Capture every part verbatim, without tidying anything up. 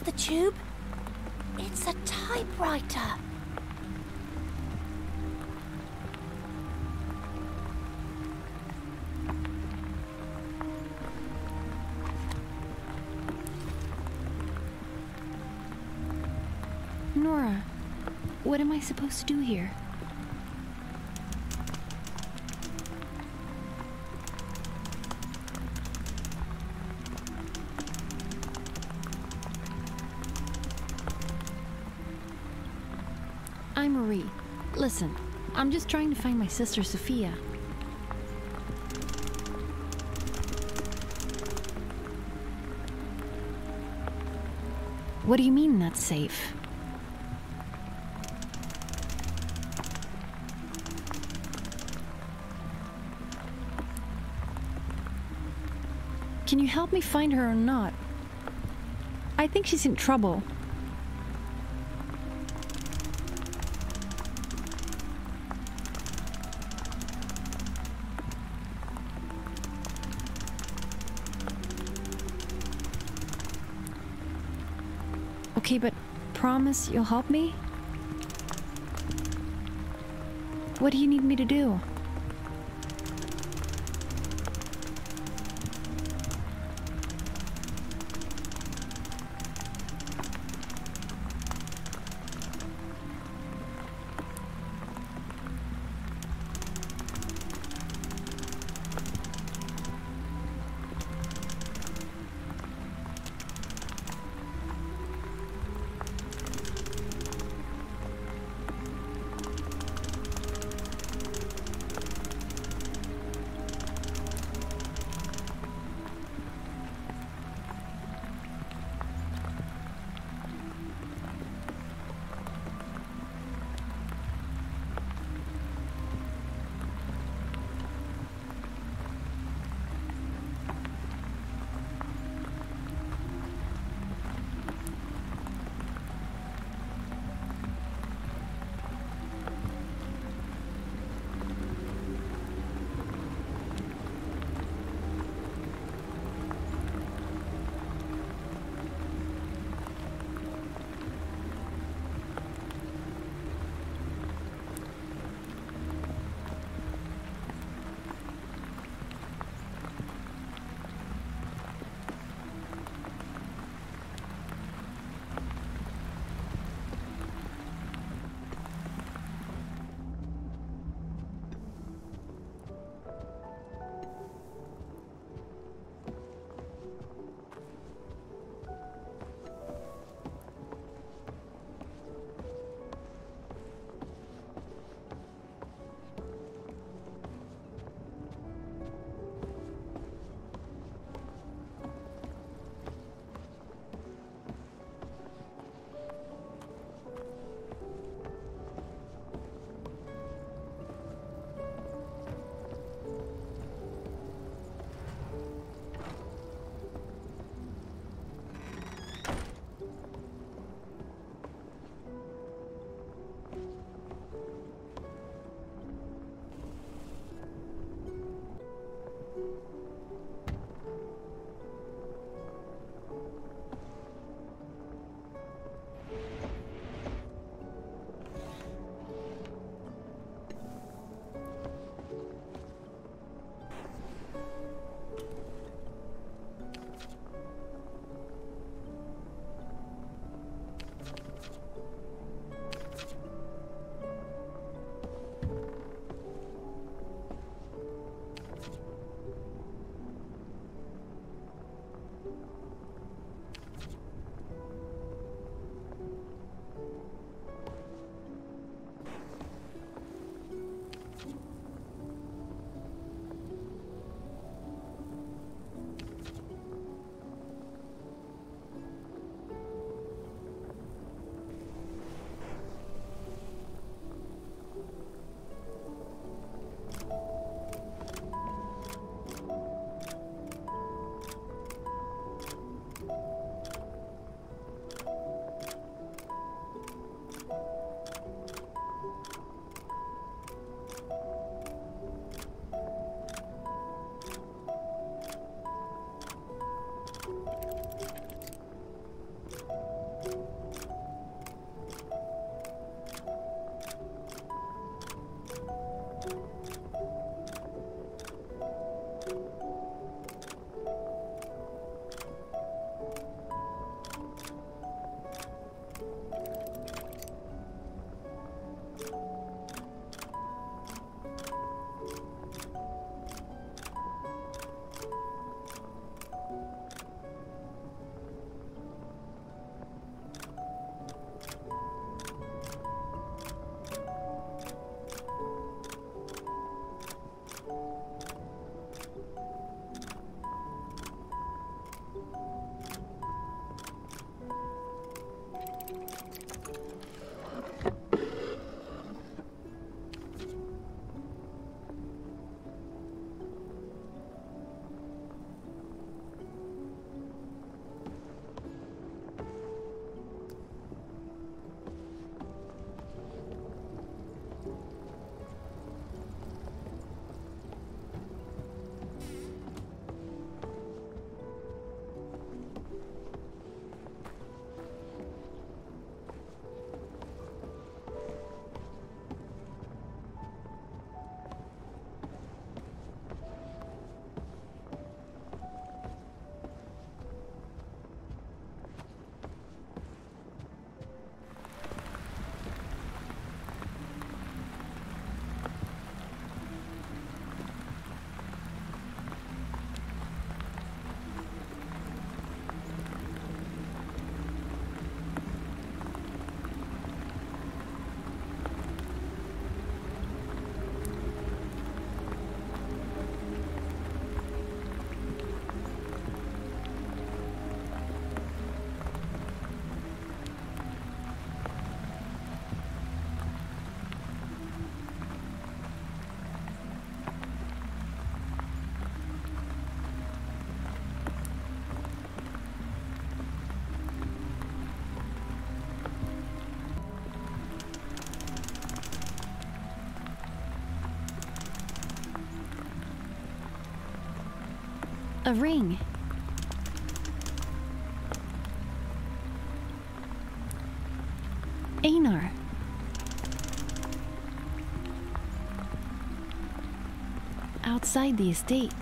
the tube? It's a typewriter. Nora, what am I supposed to do here? I'm Marie. Listen, I'm just trying to find my sister Sophia. What do you mean that's safe? Can you help me find her or not? I think she's in trouble. Okay, but promise you'll help me? What do you need me to do? A ring. Einar. Outside the estate.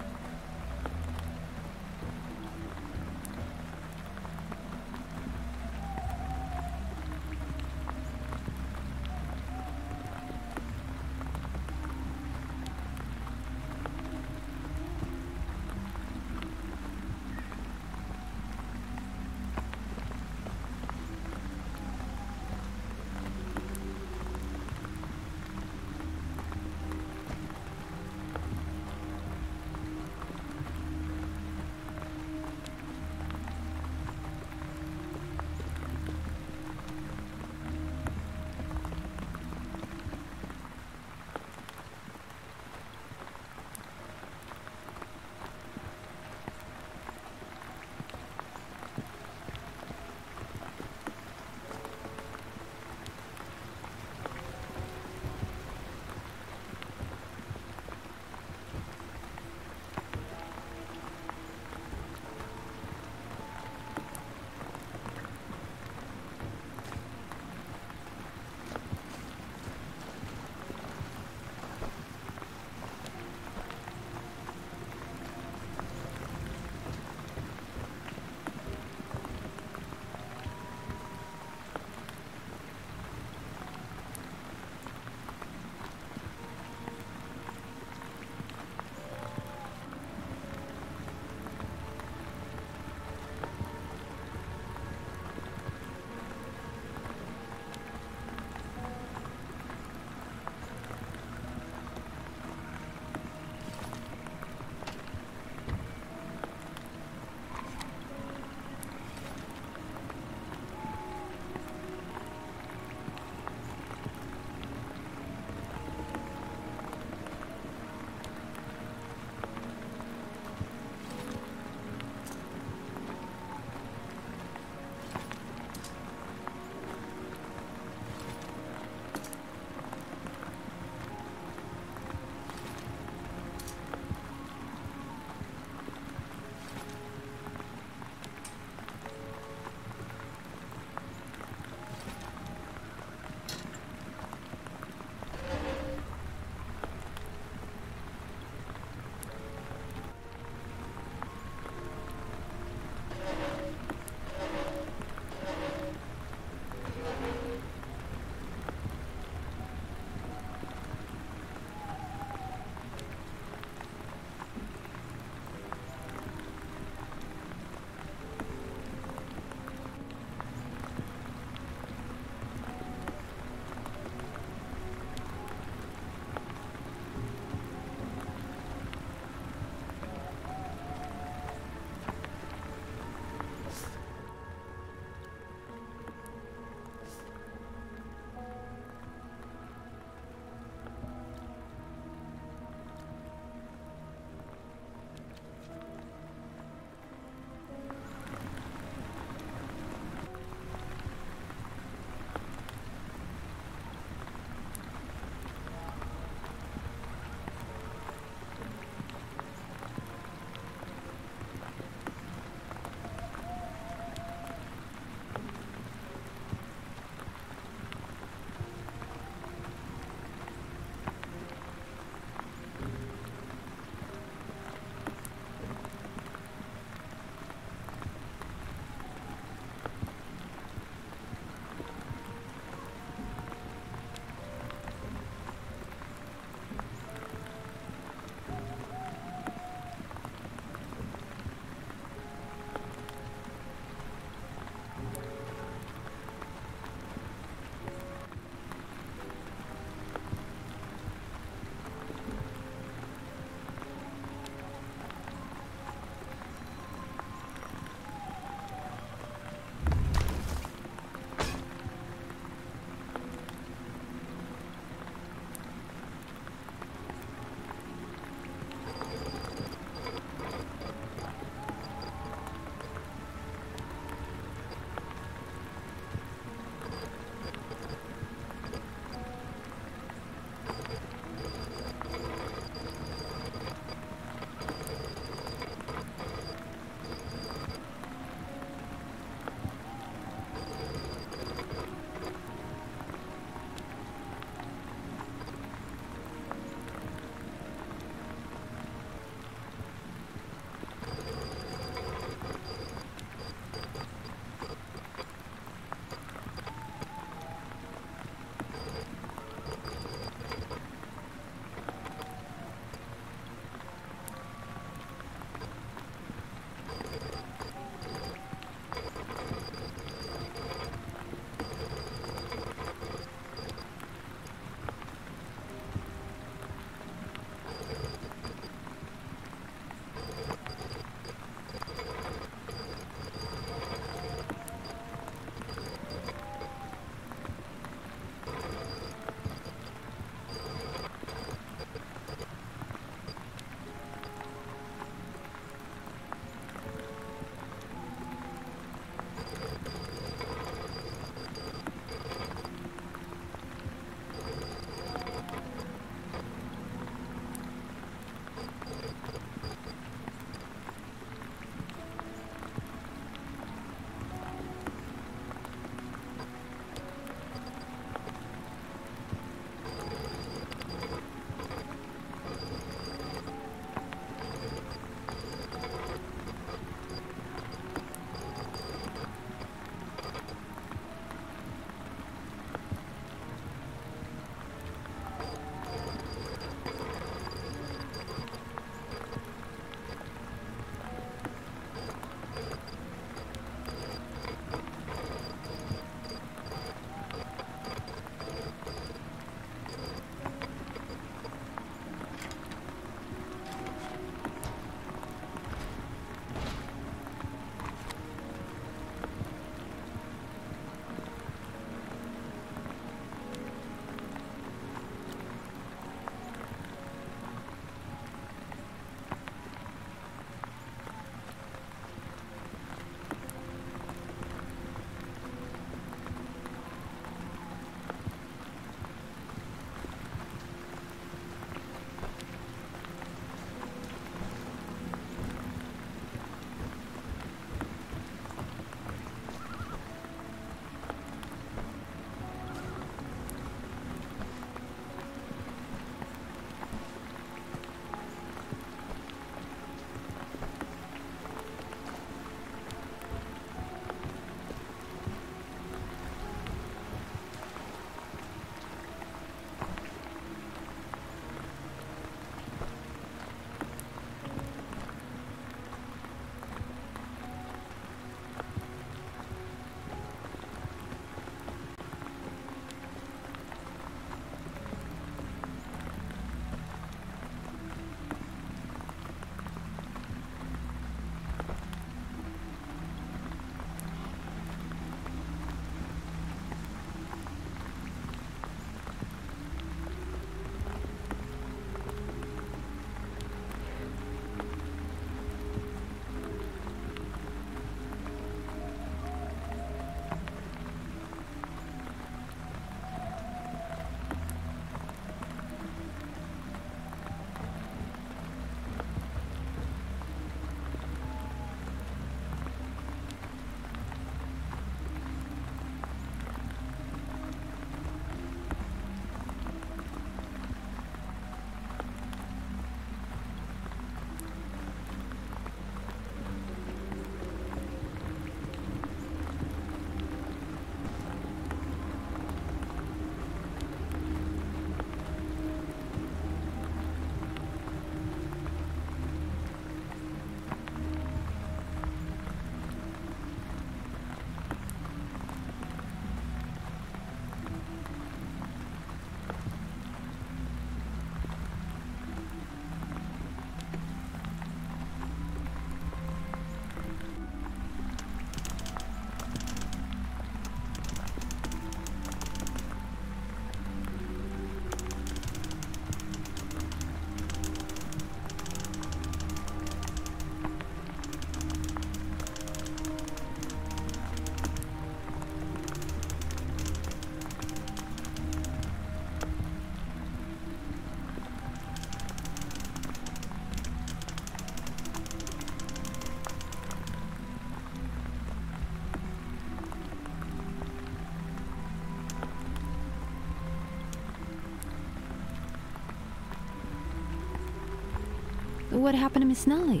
What happened to Miss Nellie?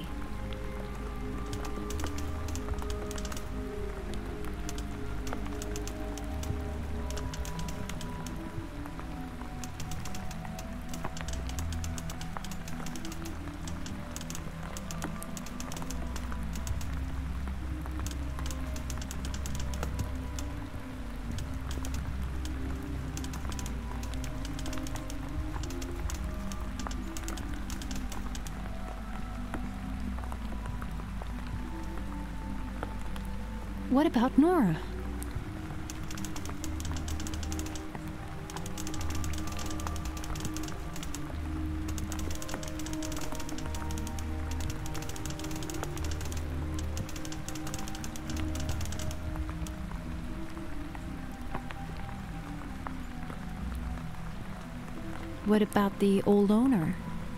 What about Nora? What about the old owner?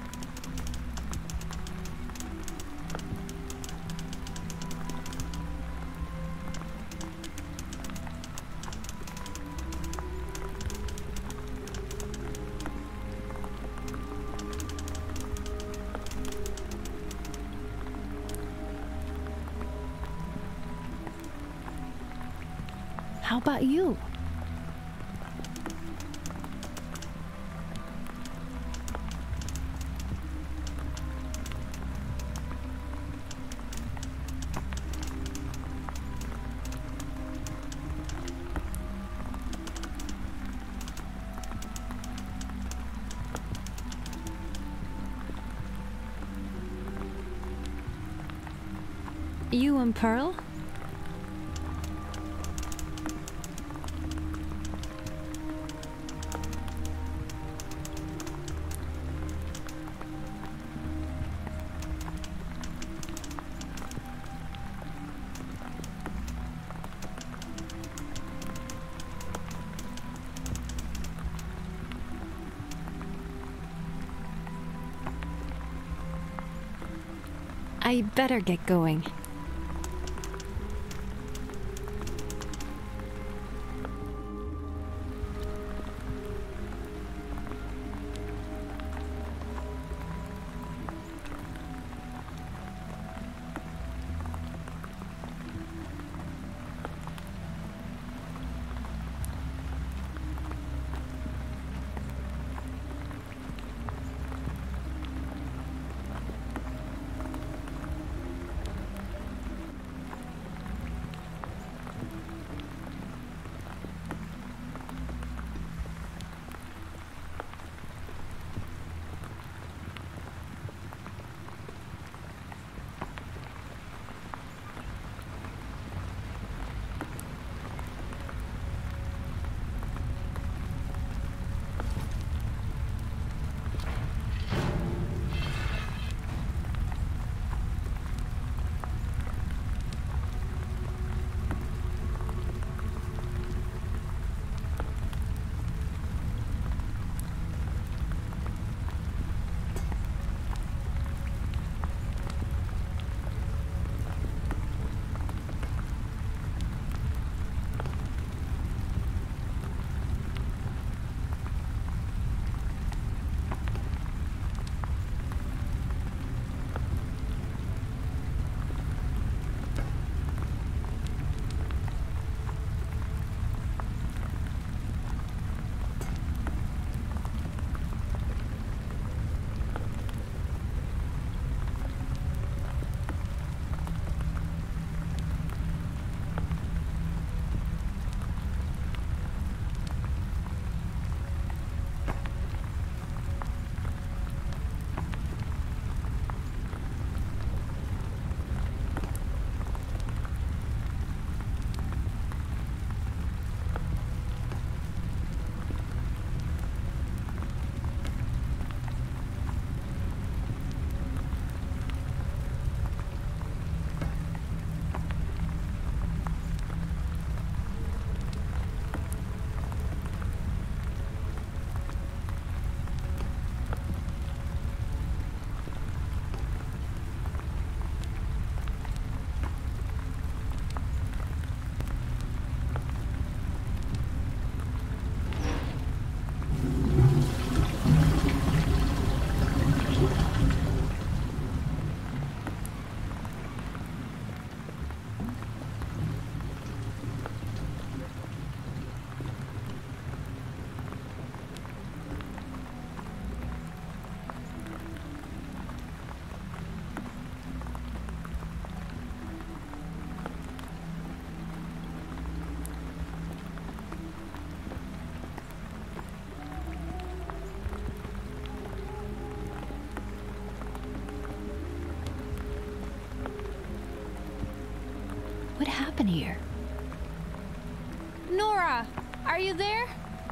How about you? You and Pearl? I better get going. What happened here? Nora, are you there?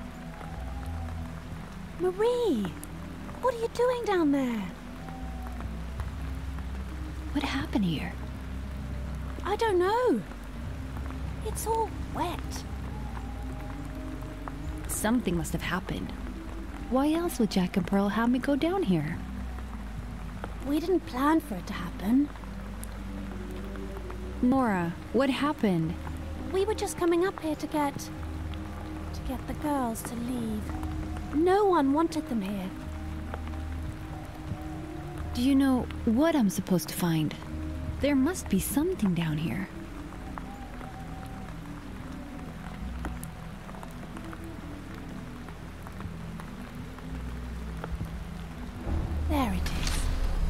Marie! What are you doing down there? What happened here? I don't know. It's all wet. Something must have happened. Why else would Jack and Pearl have me go down here? We didn't plan for it to happen. Nora, what happened? We were just coming up here to get... to get the girls to leave. No one wanted them here. Do you know what I'm supposed to find? There must be something down here. There it is.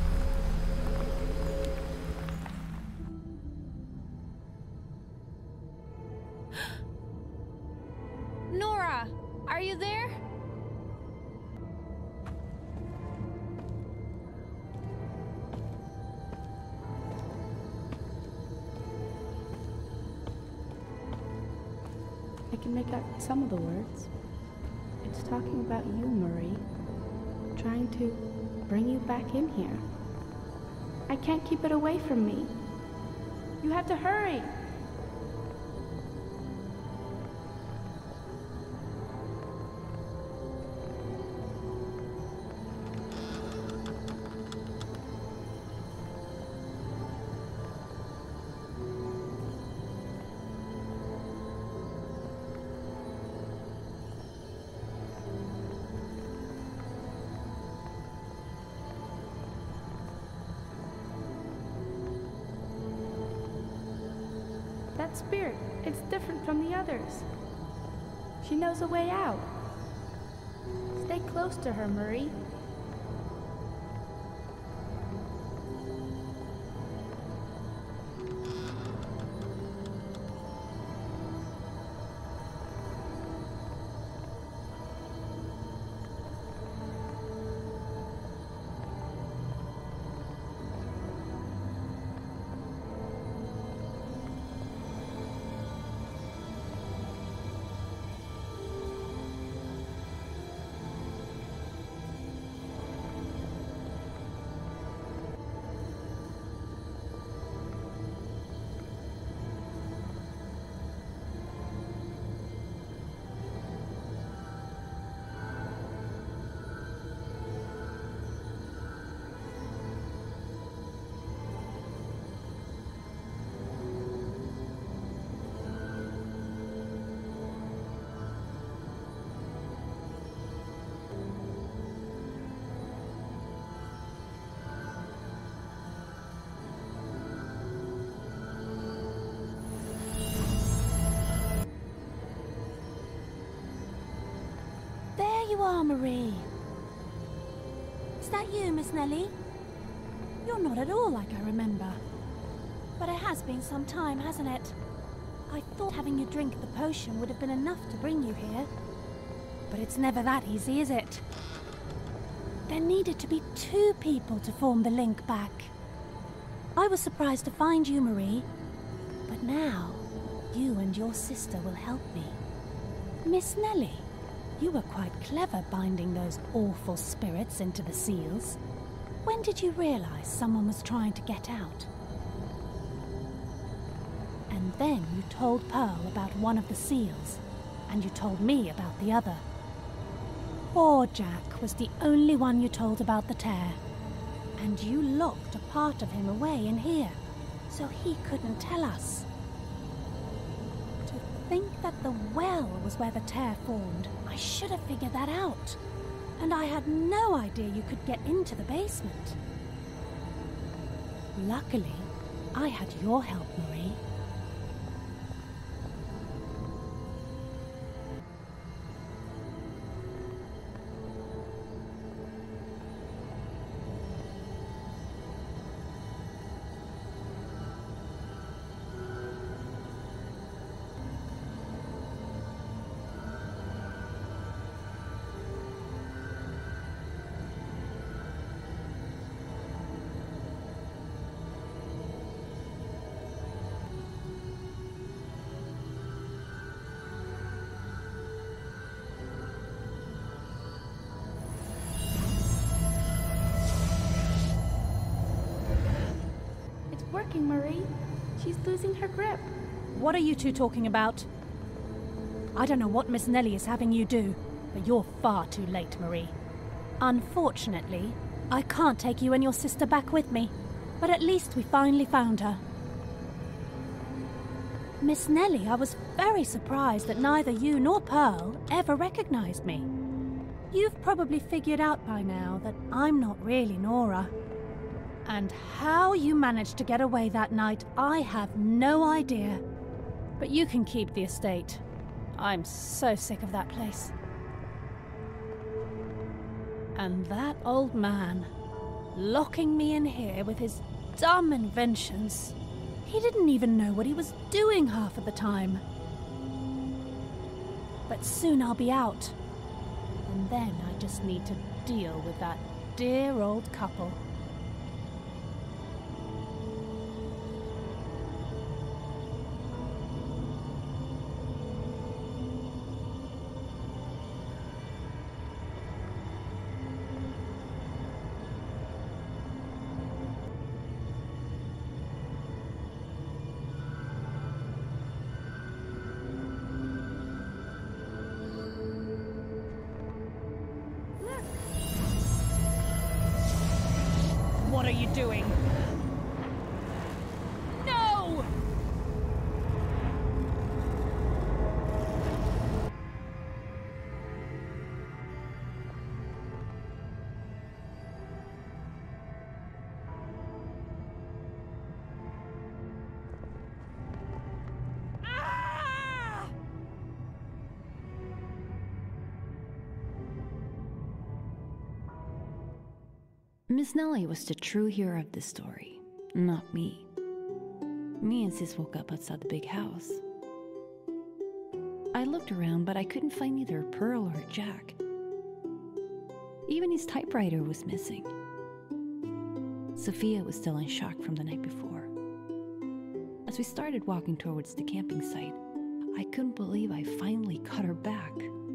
Nora, are you there? I can make out some of the words. It's talking about you, Marie. Trying to bring you back in here. I can't keep it away from me. You have to hurry. That spirit, it's different from the others. She knows a way out. Stay close to her, Marie. There you are, Marie. Is that you, Miss Nellie? You're not at all like I remember. But it has been some time, hasn't it? I thought having you drink the potion would have been enough to bring you here. But it's never that easy, is it? There needed to be two people to form the link back. I was surprised to find you, Marie. But now, you and your sister will help me. Miss Nellie, you were quite clever binding those awful spirits into the seals. When did you realize someone was trying to get out? And then you told Pearl about one of the seals, and you told me about the other. Poor Jack was the only one you told about the tear, and you locked a part of him away in here, so he couldn't tell us. To think that the well was where the tear formed, I should have figured that out. And I had no idea you could get into the basement. Luckily, I had your help, Marie. working, Marie. She's losing her grip. What are you two talking about? I don't know what Miss Nellie is having you do, but you're far too late, Marie. Unfortunately, I can't take you and your sister back with me, but at least we finally found her. Miss Nellie, I was very surprised that neither you nor Pearl ever recognized me. You've probably figured out by now that I'm not really Nora. And how you managed to get away that night, I have no idea. But you can keep the estate. I'm so sick of that place. And that old man, locking me in here with his dumb inventions. He didn't even know what he was doing half of the time. But soon I'll be out. And then I just need to deal with that dear old couple. What are you doing? No! Ah! Miss Nellie was the true hero of the story, not me. Me and Sis woke up outside the big house. I looked around, but I couldn't find either Pearl or Jack. Even his typewriter was missing. Sophia was still in shock from the night before. As we started walking towards the camping site, I couldn't believe I finally got her back.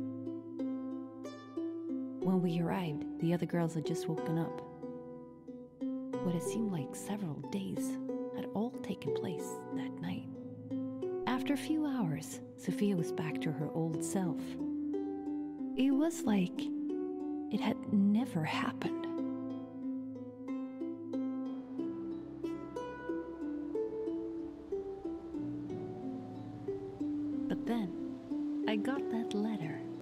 When we arrived, the other girls had just woken up. What it seemed like several days had all taken place that night. After a few hours, Sophia was back to her old self. It was like it had never happened. But then, I got that letter.